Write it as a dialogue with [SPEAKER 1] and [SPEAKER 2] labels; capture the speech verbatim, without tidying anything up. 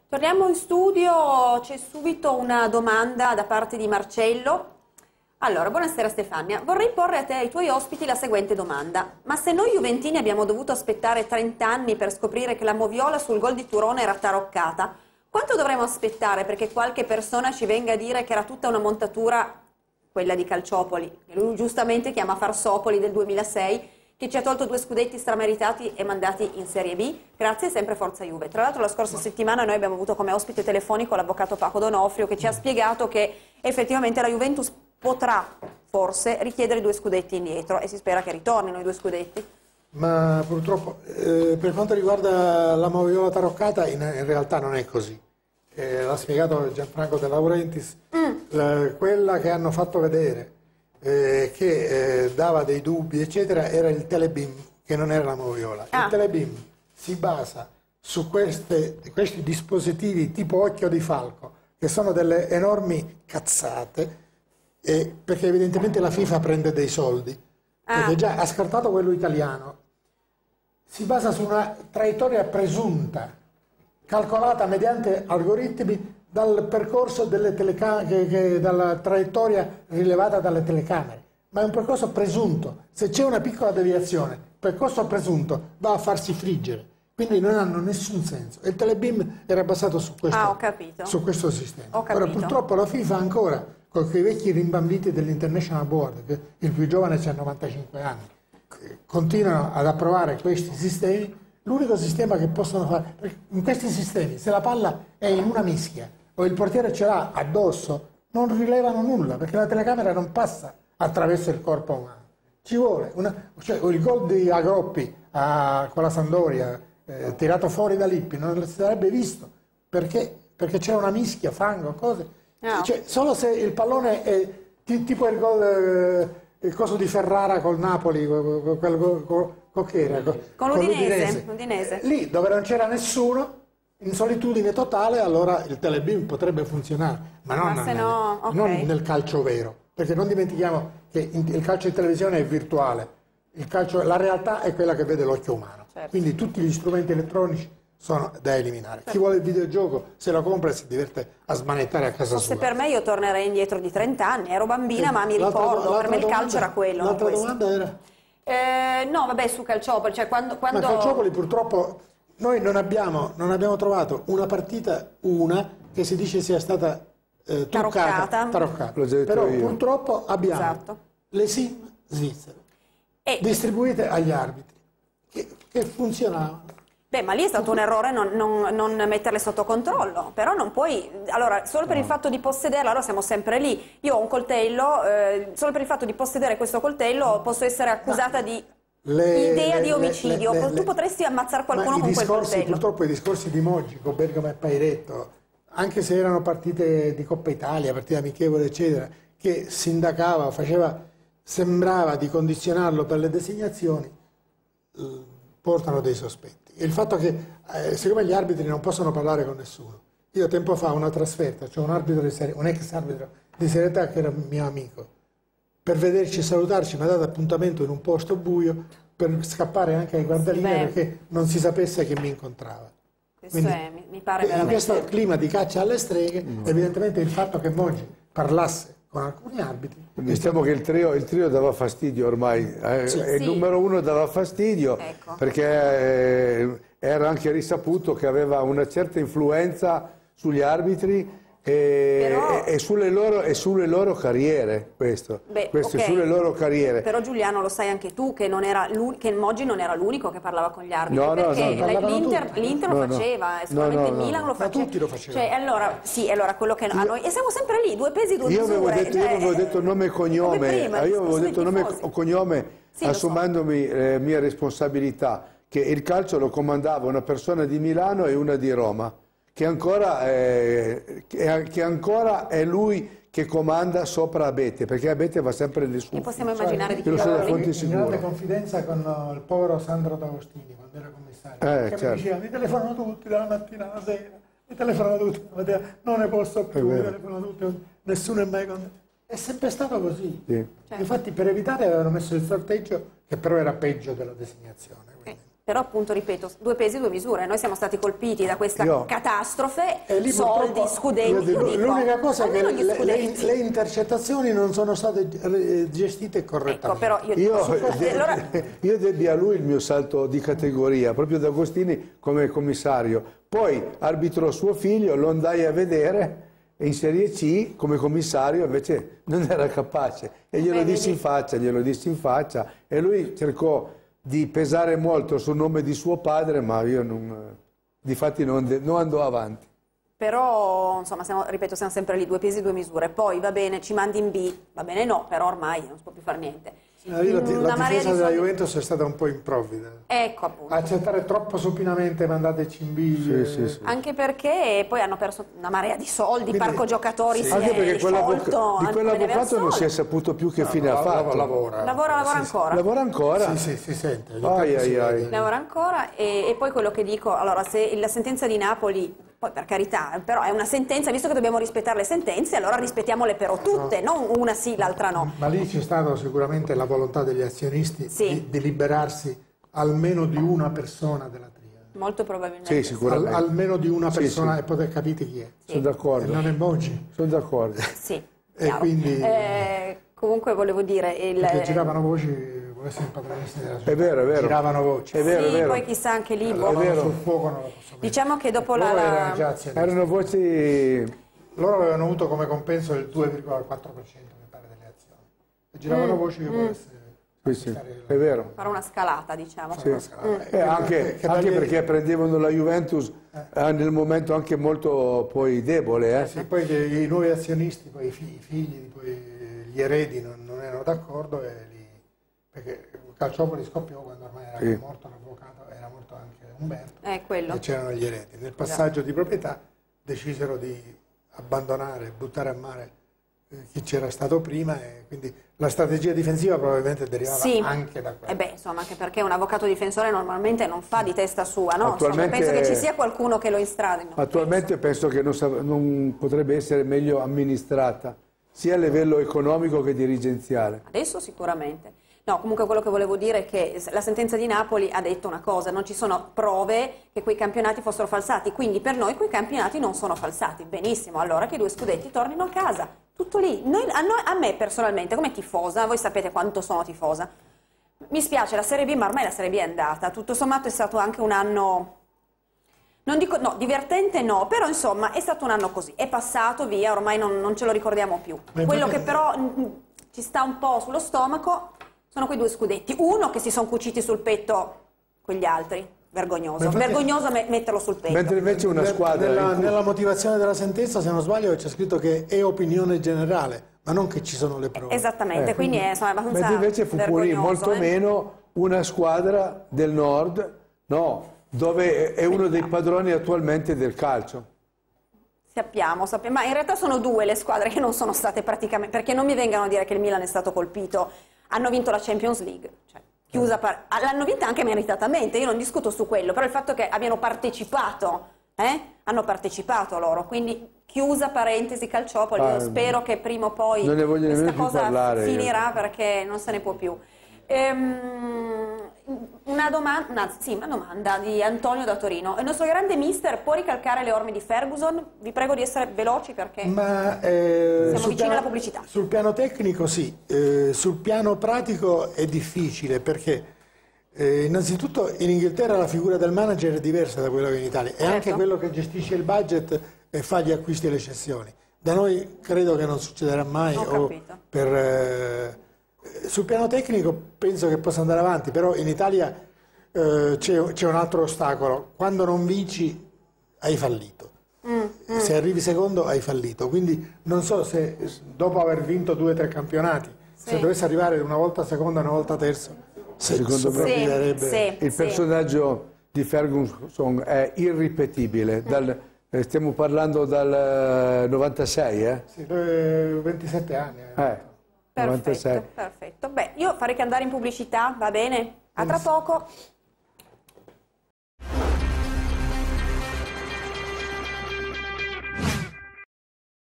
[SPEAKER 1] Torniamo in studio, c'è subito una domanda da parte di Marcello. Allora, buonasera Stefania, vorrei porre a te e ai tuoi ospiti la seguente domanda. Ma se noi juventini abbiamo dovuto aspettare trenta anni per scoprire che la moviola sul gol di Turone era taroccata, quanto dovremo aspettare perché qualche persona ci venga a dire che era tutta una montatura, quella di Calciopoli, che lui giustamente chiama Farsopoli del duemilasei, che ci ha tolto due scudetti strameritati e mandati in Serie B? Grazie, sempre Forza Juve. Tra l'altro la scorsa settimana noi abbiamo avuto come ospite telefonico l'avvocato Paco Donofrio che ci ha spiegato che effettivamente la Juventus potrà forse richiedere due scudetti indietro e si spera che ritornino i due scudetti.
[SPEAKER 2] Ma purtroppo eh, per quanto riguarda la moviola taroccata in, in realtà non è così. Eh, l'ha spiegato Gianfranco De Laurentiis, mm. la, quella che hanno fatto vedere eh, che eh, dava dei dubbi eccetera era il telebeam, che non era la moviola. Ah. Il telebeam si basa su queste, questi dispositivi tipo occhio di falco, che sono delle enormi cazzate, eh, perché evidentemente la FIFA prende dei soldi. Perché già ha scartato quello italiano, si basa su una traiettoria presunta, calcolata mediante algoritmi dal percorso delle telecamere, che, che, dalla traiettoria rilevata dalle telecamere, ma è un percorso presunto. Se c'è una piccola deviazione, il percorso presunto va a farsi friggere, quindi non hanno nessun senso. E il telebeam era basato su questo,
[SPEAKER 1] ah, ho capito.
[SPEAKER 2] su questo sistema.
[SPEAKER 1] Ho capito.
[SPEAKER 2] Ora purtroppo la FIFA ancora, con quei vecchi rimbambiti dell'International Board, che il più giovane ha novantacinque anni, continuano ad approvare questi sistemi. L'unico sistema che possono fare, perché in questi sistemi, se la palla è in una mischia o il portiere ce l'ha addosso, non rilevano nulla, perché la telecamera non passa attraverso il corpo umano. Ci vuole, una, cioè il gol di Agroppi a, con la Sampdoria, eh, tirato fuori da Lippi, non si sarebbe visto, perché, perché c'è una mischia, fango, cose. No. Cioè, solo se il pallone è tipo il gol, eh, il coso di Ferrara col Napoli, con, con, con, con, che era? con,
[SPEAKER 1] con l'Udinese, l'Udinese.
[SPEAKER 2] Lì dove non c'era nessuno, in solitudine totale, allora il telebeam potrebbe funzionare, ma non, ma
[SPEAKER 1] se
[SPEAKER 2] nel,
[SPEAKER 1] no, okay.
[SPEAKER 2] non nel calcio vero, perché non dimentichiamo che il calcio in televisione è virtuale, il calcio, la realtà è quella che vede l'occhio umano, certo. Quindi tutti gli strumenti elettronici sono da eliminare. Chi vuole il videogioco se lo compra e si diverte a smanettare a casa
[SPEAKER 1] Forse
[SPEAKER 2] sua.
[SPEAKER 1] per me io tornerei indietro di trenta anni, ero bambina, eh, ma mi ricordo, per me il calcio era quello.
[SPEAKER 2] L'altra domanda era?
[SPEAKER 1] Eh, no, vabbè, su Calciopoli, cioè quando... quando...
[SPEAKER 2] Ma Calciopoli purtroppo noi non abbiamo, non abbiamo trovato una partita, una, che si dice sia stata eh, truccata, taroccata. Però io. purtroppo abbiamo esatto. le sim svizzere, e... distribuite agli arbitri, che, che funzionavano.
[SPEAKER 1] Beh, ma lì è stato un errore non, non, non metterle sotto controllo, però non puoi, allora, solo per no. il fatto di possederla, allora siamo sempre lì, io ho un coltello, eh, solo per il fatto di possedere questo coltello posso essere accusata no. di le, idea le, di omicidio, le, le, tu potresti ammazzare qualcuno con
[SPEAKER 2] discorsi,
[SPEAKER 1] quel coltello.
[SPEAKER 2] Purtroppo i discorsi di Mogico, Bergamo e Pairetto, anche se erano partite di Coppa Italia, partite amichevoli eccetera, che sindacava, faceva, sembrava di condizionarlo per le designazioni, eh, portano dei sospetti. Il fatto che, eh, siccome gli arbitri non possono parlare con nessuno, io tempo fa una trasferta, cioè un, arbitro di serie, un ex arbitro di Serie A che era mio amico, per vederci e salutarci mi ha dato appuntamento in un posto buio per scappare anche ai guardalinee sì, perché non si sapesse che mi incontrava.
[SPEAKER 1] Questo Quindi, è, mi, mi pare veramente...
[SPEAKER 2] In questo clima di caccia alle streghe, mm. evidentemente il fatto che Moggi parlasse con alcuni arbitri.
[SPEAKER 3] Diciamo che il trio, il trio dava fastidio ormai, eh, sì, il sì. numero uno dava fastidio ecco. perché eh, era anche risaputo che aveva una certa influenza sugli arbitri e, Però... e, e, sulle, loro, e sulle loro carriere, questo, Beh, questo okay. sulle loro carriere.
[SPEAKER 1] Però Giuliano lo sai anche tu che, non era che Moggi non era l'unico che parlava con gli arbitri,
[SPEAKER 3] no,
[SPEAKER 1] perché
[SPEAKER 3] no, no,
[SPEAKER 1] l'Inter
[SPEAKER 3] no,
[SPEAKER 1] lo faceva,
[SPEAKER 3] no,
[SPEAKER 1] sicuramente
[SPEAKER 3] no, no,
[SPEAKER 1] il Milan
[SPEAKER 3] no.
[SPEAKER 1] lo faceva.
[SPEAKER 2] Ma tutti lo facevano.
[SPEAKER 1] Cioè, allora, sì, allora quello che a noi, e siamo sempre lì, due pesi, due
[SPEAKER 3] io
[SPEAKER 1] misure.
[SPEAKER 3] Avevo detto,
[SPEAKER 1] cioè,
[SPEAKER 3] io avevo detto nome e cognome, prima, io avevo detto nome e cognome sì, assumendomi so. eh, mia responsabilità, che il calcio lo comandava una persona di Milano e una di Roma, che ancora, eh, che ancora è lui che comanda sopra Abete, perché Abete va sempre nel suo.
[SPEAKER 1] E possiamo immaginare
[SPEAKER 2] cioè,
[SPEAKER 1] di chi
[SPEAKER 2] lo
[SPEAKER 1] lo
[SPEAKER 2] in, in grande confidenza con il povero Sandro D'Agostini quando era commissario,
[SPEAKER 3] eh,
[SPEAKER 2] che
[SPEAKER 3] certo.
[SPEAKER 2] mi diceva mi telefonano tutti dalla mattina alla sera, mi telefonano tutti, non ne posso più, mi telefonano tutti, nessuno è mai con... È sempre stato così. Sì. Cioè, infatti per evitare avevano messo il sorteggio, che però era peggio della designazione.
[SPEAKER 1] Eh. Però appunto, ripeto, due pesi, due misure. Noi siamo stati colpiti da questa
[SPEAKER 2] io,
[SPEAKER 1] catastrofe,
[SPEAKER 2] lì,
[SPEAKER 1] soldi, scudetti.
[SPEAKER 2] L'unica cosa è che le, le, le intercettazioni non sono state gestite correttamente.
[SPEAKER 1] Ecco, però io,
[SPEAKER 3] io, de, allora... io debbi a lui il mio salto di categoria, proprio da Agostini come commissario. Poi arbitrò suo figlio, lo andai a vedere e in Serie C come commissario invece non era capace. E glielo
[SPEAKER 1] Beh,
[SPEAKER 3] dissi in faccia, glielo dissi in faccia e lui cercò di pesare molto sul nome di suo padre, ma io non, difatti non, non andò avanti.
[SPEAKER 1] Però, insomma, siamo, ripeto, siamo sempre lì, due pesi, due misure. Poi, va bene, ci mandi in B, va bene no, però ormai non si può più fare niente.
[SPEAKER 2] La, la, la difesa della Juventus è stata un po' improvvida.
[SPEAKER 1] Ecco, appunto.
[SPEAKER 2] Accettare troppo supinamente mandateci in B.
[SPEAKER 3] Sì, sì, sì.
[SPEAKER 1] Anche perché poi hanno perso una marea di soldi, il parco giocatori sì. si
[SPEAKER 3] Anche
[SPEAKER 1] è
[SPEAKER 3] perché
[SPEAKER 1] sciolto.
[SPEAKER 3] Di quell'avvocato non si è saputo più che no, fine
[SPEAKER 2] no,
[SPEAKER 3] ha fatto.
[SPEAKER 2] Lavora,
[SPEAKER 1] lavora, lavora
[SPEAKER 2] sì,
[SPEAKER 1] ancora.
[SPEAKER 3] Lavora ancora?
[SPEAKER 2] Sì, sì, si sente.
[SPEAKER 3] Ai, ai, ai.
[SPEAKER 1] Lavora ancora e, e poi quello che dico, allora se la sentenza di Napoli, poi per carità, però è una sentenza, visto che dobbiamo rispettare le sentenze, allora rispettiamole però tutte, no. non una sì, l'altra no.
[SPEAKER 2] Ma lì c'è stata sicuramente la volontà degli azionisti
[SPEAKER 1] sì.
[SPEAKER 2] di, di liberarsi almeno di una persona della triade.
[SPEAKER 1] Molto probabilmente.
[SPEAKER 3] Sì, sicuramente.
[SPEAKER 2] Al, almeno di una persona,
[SPEAKER 3] sì, sì.
[SPEAKER 2] e potete capire chi è.
[SPEAKER 1] Sì.
[SPEAKER 3] Sono d'accordo.
[SPEAKER 2] E non è Boggi.
[SPEAKER 3] Sono d'accordo.
[SPEAKER 1] Sì,
[SPEAKER 2] e quindi...
[SPEAKER 1] Eh, comunque volevo dire... Il...
[SPEAKER 2] Perché giravano voci, vuole essere padronisti della società.
[SPEAKER 3] È vero, è vero.
[SPEAKER 2] Giravano voci.
[SPEAKER 3] È vero,
[SPEAKER 1] sì,
[SPEAKER 3] è vero.
[SPEAKER 1] poi chissà anche lì...
[SPEAKER 2] Allora,
[SPEAKER 1] boh.
[SPEAKER 2] è vero. Sul fuoco non lo posso mettere.
[SPEAKER 1] Diciamo che dopo la...
[SPEAKER 2] Erano, già azionisti.
[SPEAKER 3] Erano voci...
[SPEAKER 2] Loro avevano avuto come compenso il due virgola quattro per cento mi pare delle azioni. E giravano
[SPEAKER 1] mm.
[SPEAKER 2] voci che
[SPEAKER 1] mm.
[SPEAKER 2] potessero...
[SPEAKER 3] Sì, sì, è vero.
[SPEAKER 1] Fare una scalata, diciamo.
[SPEAKER 3] Sì.
[SPEAKER 2] Una scalata.
[SPEAKER 3] Mm. Eh, anche
[SPEAKER 2] che, che
[SPEAKER 3] anche
[SPEAKER 2] dagli...
[SPEAKER 3] perché prendevano la Juventus eh. nel momento anche molto poi debole. Eh.
[SPEAKER 2] Sì, poi i, i nuovi azionisti, poi i figli, i figli poi gli eredi non, non erano d'accordo e li, perché Calciopoli scoppiò quando ormai era sì. morto l'avvocato, era morto anche Umberto
[SPEAKER 1] eh, quello.
[SPEAKER 2] e c'erano gli eredi. Nel passaggio di proprietà decisero di abbandonare, buttare a mare chi c'era stato prima e quindi la strategia difensiva probabilmente derivava
[SPEAKER 1] sì.
[SPEAKER 2] anche da quello.
[SPEAKER 1] Eh beh, insomma, anche perché un avvocato difensore normalmente non fa di testa sua, no?
[SPEAKER 3] Attualmente,
[SPEAKER 1] insomma, penso che ci sia qualcuno che lo instradi. No?
[SPEAKER 3] Attualmente penso, penso che non, non potrebbe essere meglio amministrata, sia a livello economico che dirigenziale.
[SPEAKER 1] Adesso sicuramente. No, comunque quello che volevo dire è che la sentenza di Napoli ha detto una cosa, non ci sono prove che quei campionati fossero falsati, quindi per noi quei campionati non sono falsati. Benissimo, allora che i due scudetti tornino a casa, tutto lì. Noi, a, noi, a me personalmente, come tifosa, voi sapete quanto sono tifosa, mi spiace la Serie B, ma ormai la Serie B è andata, tutto sommato è stato anche un anno... Non dico, no, divertente no, però insomma è stato un anno così, è passato via, ormai non, non ce lo ricordiamo più. Quello che però mh, ci sta un po' sullo stomaco sono quei due scudetti, uno che si sono cuciti sul petto quegli altri, vergognoso, infatti, vergognoso me metterlo sul petto.
[SPEAKER 3] Mentre invece una squadra...
[SPEAKER 2] Nella, nella motivazione della sentenza, se non sbaglio, c'è scritto che è opinione generale, ma non che ci sono le prove.
[SPEAKER 1] Esattamente,
[SPEAKER 3] eh,
[SPEAKER 1] quindi è insomma, abbastanza
[SPEAKER 3] mentre invece fu pure molto
[SPEAKER 1] eh?
[SPEAKER 3] meno una squadra del nord, no, dove è uno dei padroni attualmente del calcio.
[SPEAKER 1] Sappiamo, sappiamo, ma in realtà sono due le squadre che non sono state praticamente, perché non mi vengano a dire che il Milan è stato colpito, hanno vinto la Champions League, cioè, chiusa, l'hanno vinta anche meritatamente, io non discuto su quello, però il fatto che abbiano partecipato, eh, hanno partecipato loro, quindi chiusa parentesi Calciopoli, ah, io spero che prima o poi questa cosa
[SPEAKER 3] parlare,
[SPEAKER 1] finirà
[SPEAKER 3] io.
[SPEAKER 1] perché non se ne può più. Ehm, una, domanda, una, sì, una domanda di Antonio da Torino. Il nostro grande mister può ricalcare le orme di Ferguson? Vi prego di essere veloci perché
[SPEAKER 2] Ma, eh,
[SPEAKER 1] siamo vicini
[SPEAKER 2] piano,
[SPEAKER 1] alla pubblicità.
[SPEAKER 2] Sul piano tecnico sì, eh, sul piano pratico è difficile perché eh, innanzitutto in Inghilterra la figura del manager è diversa da quella che in Italia, è
[SPEAKER 1] certo.
[SPEAKER 2] anche quello che gestisce il budget e fa gli acquisti e le cessioni. Da noi credo che non succederà mai.
[SPEAKER 1] Ho
[SPEAKER 2] o
[SPEAKER 1] capito.
[SPEAKER 2] Per, eh, sul piano tecnico penso che possa andare avanti, però in Italia eh, c'è un altro ostacolo, quando non vinci hai fallito, mm, mm. se arrivi secondo hai fallito, quindi non so se dopo aver vinto due o tre campionati, sì. se dovesse arrivare una volta seconda e una volta terzo, se
[SPEAKER 3] secondo me
[SPEAKER 2] sì,
[SPEAKER 1] sì,
[SPEAKER 3] il
[SPEAKER 1] sì.
[SPEAKER 3] personaggio di Ferguson è irripetibile, mm. dal, eh, stiamo parlando dal novantasei, eh?
[SPEAKER 2] Sì, ventisette anni. Eh.
[SPEAKER 3] Eh.
[SPEAKER 1] Perfetto, perfetto. Beh, io farei che andare in pubblicità, va bene? A tra poco.